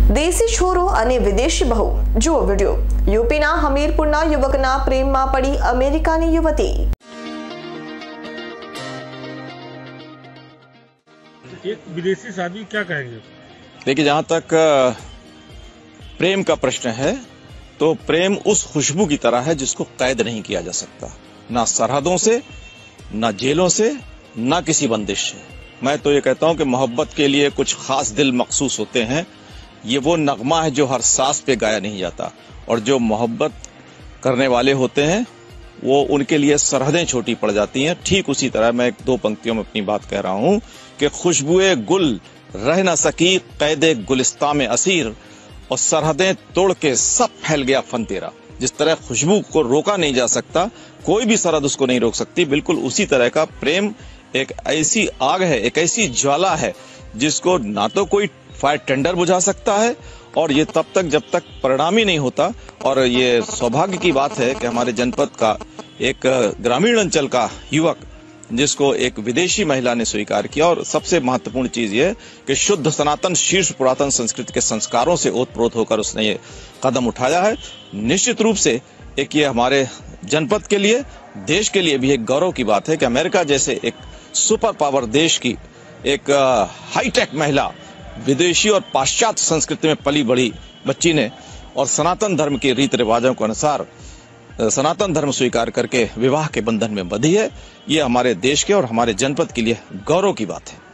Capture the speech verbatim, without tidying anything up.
દેશી છોરો અને વિદેશી બહુ જુઓ વિડિયો। યુપીના હમીરપુરના યુવકના પ્રેમમાં પડી અમેરિકાની યુવતી। एक विदेशी शादी क्या कहेंगे? देखिए, जहां तक प्रेम का प्रश्न है तो प्रेम उस खुशबू की तरह है जिसको कैद नहीं किया जा सकता, ना सरहदों से, ना जेलों से, ना किसी बंदिश से। मैं तो ये कहता हूं कि मोहब्बत के लिए कुछ खास दिल मखसूस होते हैं। ये वो नगमा है जो हर सांस पे गाया नहीं जाता, और जो मोहब्बत करने वाले होते हैं वो उनके लिए सरहदें छोटी पड़ जाती हैं। ठीक उसी तरह मैं एक दो पंक्तियों में अपनी बात कह रहा हूं कि खुशबुए गुल रह न सकी कैदे गुलिस्तां में असीर, और सरहदें तोड़ के सब फैल गया फन तेरा। जिस तरह खुशबू को रोका नहीं जा सकता, कोई भी सरहद उसको नहीं रोक सकती, बिल्कुल उसी तरह का प्रेम एक ऐसी आग है, एक ऐसी ज्वाला है जिसको ना तो कोई फायर टेंडर बुझा सकता है, और ये तब तक जब तक परिणामी नहीं होता। और ये सौभाग्य की बात है कि हमारे जनपद का एक ग्रामीण अंचल का युवक जिसको एक विदेशी महिला ने स्वीकार किया, और सबसे महत्वपूर्ण चीज ये कि शुद्ध सनातन शीर्ष पुरातन संस्कृति के संस्कारों से ओतप्रोत होकर उसने ये कदम उठाया है। निश्चित रूप से एक ये हमारे जनपद के लिए, देश के लिए भी एक गौरव की बात है कि अमेरिका जैसे एक सुपर पावर देश की एक हाईटेक महिला, विदेशी और पाश्चात्य संस्कृति में पली बड़ी बच्ची ने, और सनातन धर्म के रीति रिवाजों के अनुसार सनातन धर्म स्वीकार करके विवाह के बंधन में बंधी है। ये हमारे देश के और हमारे जनपद के लिए गौरव की बात है।